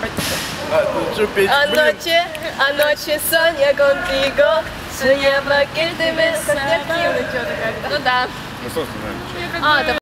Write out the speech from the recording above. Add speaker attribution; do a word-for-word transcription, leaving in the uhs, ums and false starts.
Speaker 1: А, что петь?
Speaker 2: Anoche, anoche soñé contigo, soñaba que te besaba. Ну да.
Speaker 1: Ну, собственно,
Speaker 2: А,